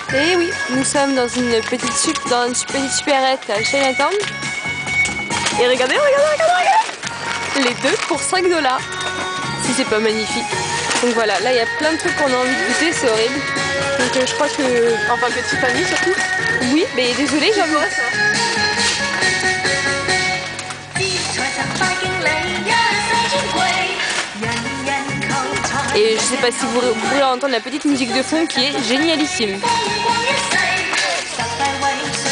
Et oui, nous sommes dans une petite supérette à Chinatown. Et regardez, les deux pour 5 $. Si c'est pas magnifique. Donc voilà, là il y a plein de trucs qu'on a envie de goûter, c'est horrible. Donc je crois que... Enfin que Tiffany surtout. Oui, mais désolé, j'avoue. Et je sais pas si vous pourrez entendre la petite musique de fond qui est génialissime.